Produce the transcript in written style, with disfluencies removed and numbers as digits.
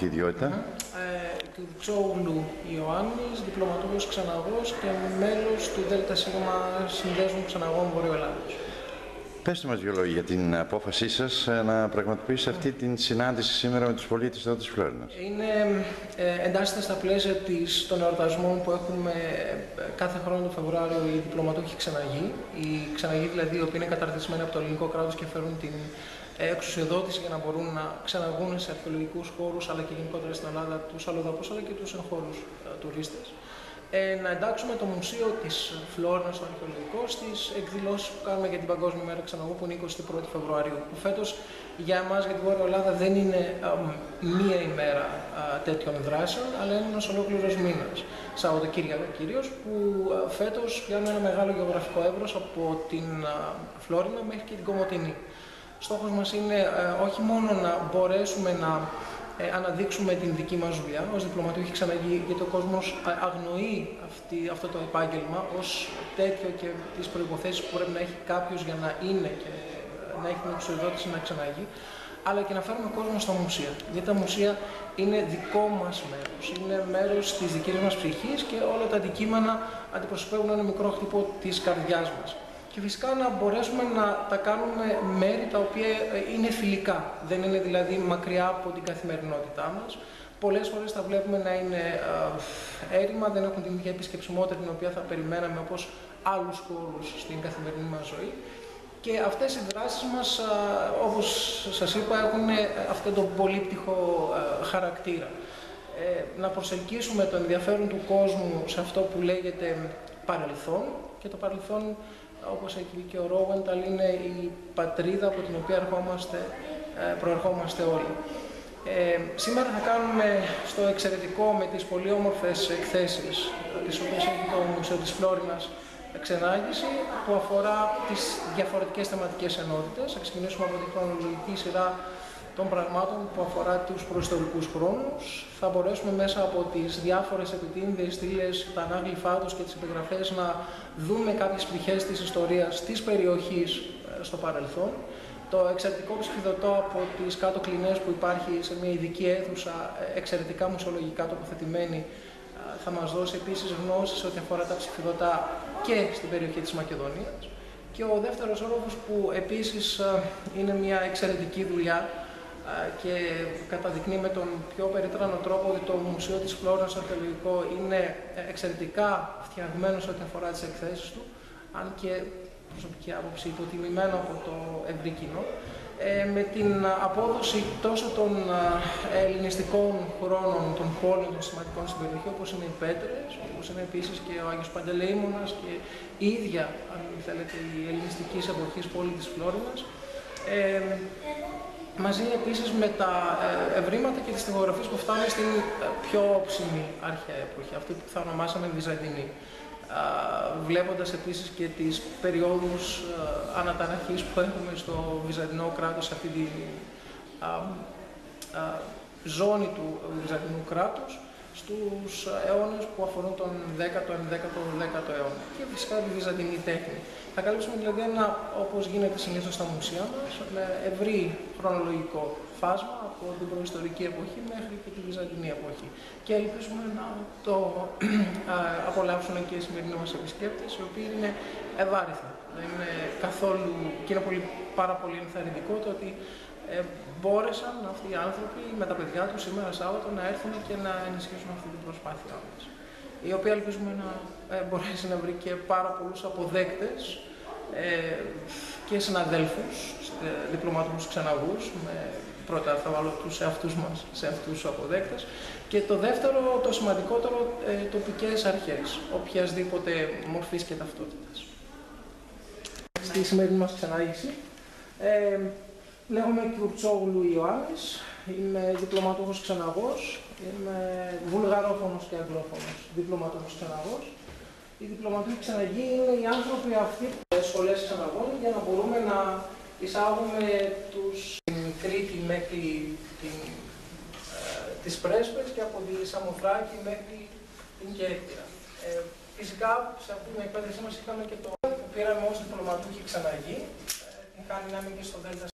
διπλωματική ιδιότητα. Κουρτσόγλου Ιωάννης, διπλωματούχος ξεναγός και μέλος του ΔΣ Συνδέσμου Ξεναγών Βορείου Ελλάδος. Πέστε μας δύο λόγια για την απόφασή σας να πραγματοποιήσετε αυτή την συνάντηση σήμερα με τους πολίτες εδώ της Φλόρινας. Εντάσσεται στα πλαίσια των εορτασμών που έχουμε κάθε χρόνο τον Φεβρουάριο οι διπλωματούχοι ξεναγοί. Οι ξεναγοί δηλαδή οι οποίοι είναι καταρτισμένοι από το ελληνικό κράτος και φέρουν την εξουσιοδότηση για να μπορούν να ξεναγούν σε αρχαιολογικούς χώρους αλλά και γενικότερα στην Ελλάδα τους αλλοδαπούς αλλά και τους εγχώρους τουρίστες. Να εντάξουμε το Μουσείο της Φλόρινας, το αρχαιολογικό, στις εκδηλώσεις που κάνουμε για την Παγκόσμια Μέρα Ξεναγού που είναι 21η Φεβρουαρίου. Που φέτος για εμάς, για την Βόρεια Ελλάδα, δεν είναι μία ημέρα τέτοιων δράσεων, αλλά είναι ένας ολόκληρος μήνας. Σαββατοκύριακα κυρίως, που φέτος πιάνουν ένα μεγάλο γεωγραφικό εύρος από την Φλόρινα μέχρι και την Κομοτηνή. Στόχος μας είναι όχι μόνο να μπορέσουμε να αναδείξουμε την δική μας δουλειά ως διπλωματούχοι ξεναγοί, γιατί ο κόσμος αγνοεί αυτό το επάγγελμα ως τέτοιο και τις προϋποθέσεις που πρέπει να έχει κάποιος για να είναι και να έχει την εξουσιοδότηση να ξεναγεί, αλλά και να φέρουμε κόσμο στα μουσεία. Γιατί τα μουσεία είναι δικό μας μέρος, είναι μέρος της δικής μας ψυχής και όλα τα αντικείμενα αντιπροσωπεύουν ένα μικρό χτύπο της καρδιάς μας. Και φυσικά να μπορέσουμε να τα κάνουμε μέρη τα οποία είναι φιλικά, δεν είναι δηλαδή μακριά από την καθημερινότητά μας. Πολλές φορές τα βλέπουμε να είναι έρημα, δεν έχουν την ίδια επισκεψιμότητα την οποία θα περιμέναμε όπως άλλους χώρους στην καθημερινή μας ζωή. Και αυτές οι δράσεις μας, όπως σας είπα, έχουν αυτόν τον πολύπτυχο χαρακτήρα. Να προσελκύσουμε το ενδιαφέρον του κόσμου σε αυτό που λέγεται παρελθόν, και το παρελθόν, όπως έχει και ο Ρόβενταλ, είναι η πατρίδα από την οποία προερχόμαστε όλοι. Σήμερα θα κάνουμε στο εξαιρετικό με τις πολύ όμορφες εκθέσεις, τις οποίες έχει το Μουσείο της Φλόρινας, ξενάγηση που αφορά τις διαφορετικές θεματικές ενότητες. Θα ξεκινήσουμε από τη χρονολογική σειρά των πραγμάτων που αφορά τους προϊστορικούς χρόνους. Θα μπορέσουμε μέσα από τις διάφορες επιτύμβες στήλες, τα ανάγλυφά τους και τις επιγραφές να δούμε κάποιες πτυχές της ιστορίας της περιοχής στο παρελθόν. Το εξαιρετικό ψηφιδωτό από τις κάτω κλινές που υπάρχει σε μια ειδική αίθουσα, εξαιρετικά μουσεολογικά τοποθετημένη, θα μας δώσει επίσης γνώσεις ό,τι αφορά τα ψηφιδωτά και στην περιοχή της Μακεδονίας. Και ο δεύτερος όροφος που επίσης είναι μια εξαιρετική δουλειά και καταδεικνύει με τον πιο περίτρανο τρόπο ότι το Μουσείο της Φλόρινας αρχαιολογικό είναι εξαιρετικά φτιαγμένο σε ό,τι αφορά τις εκθέσεις του, αν και προσωπική άποψη υποτιμημένο από το ευρύ κοινό, με την απόδοση τόσο των ελληνιστικών χρόνων, των πόλεων, των σημαντικών στην περιοχή, όπως είναι οι Πέτρες, όπως είναι επίσης και ο Άγιος Παντελεήμονας και η ίδια, αν θέλετε, η ελληνιστικής εποχής πόλη της Φλόρινας, μαζί επίσης με τα ευρήματα και τις τοιχογραφίες που φτάνουν στην πιο όψιμη αρχαία εποχή, αυτή που θα ονομάσαμε Βυζαντινή. Βλέποντας επίσης και τις περιόδους αναταραχής που έχουμε στο Βυζαντινό κράτος, σε αυτή τη ζώνη του Βυζαντινού κράτους, στους αιώνες που αφορούν τον 10ο, 11ο, 12ο αιώνα και φυσικά τη Βυζαντινή τέχνη. Θα καλύψουμε δηλαδή ένα, όπως γίνεται συνήθως στα μουσεία μας, με ευρύ χρονολογικό φάσμα από την προϊστορική εποχή μέχρι και τη Βυζαντινή εποχή. Και ελπίζουμε να το απολαύσουν και οι σημερινοί μας επισκέπτες, οι οποίοι είναι ευάριθμοι. Δεν είναι καθόλου, και είναι πάρα πολύ ενθαρρυντικό το ότι μπόρεσαν αυτοί οι άνθρωποι με τα παιδιά τους σήμερα Σάββατο να έρθουν και να ενισχύσουν αυτή την προσπάθειά μας, η οποία ελπίζουμε να μπορέσει να βρει και πάρα πολλούς αποδέκτες και συναδέλφους, διπλωματικούς ξεναγούς, πρώτα θα βάλω τους εαυτούς μας σε αυτούς τους αποδέκτες, και το δεύτερο, το σημαντικότερο, τοπικές αρχές, οποιασδήποτε μορφής και ταυτότητας. Στη σημερινή μας ξενάγηση, λέγομαι Κουρτσόγλου Ιωάννης, είμαι διπλωματούχος ξεναγός, είμαι βουλγαρόφωνος και αγγλόφωνος διπλωματούχος ξεναγός. Οι διπλωματούχοι ξεναγοί είναι οι άνθρωποι αυτοί που σχολές ξεναγών για να μπορούμε να εισάγουμε την Κρήτη μέχρι τις Πρέσπες και από τη Σαμοθράκη μέχρι την Κέρκυρα. Φυσικά σε αυτή την εκπαίδευσή μας είχαμε και το που πήραμε ως διπλωματούχοι ξεναγοί, την κάνει να είμαι και στο ΔΣ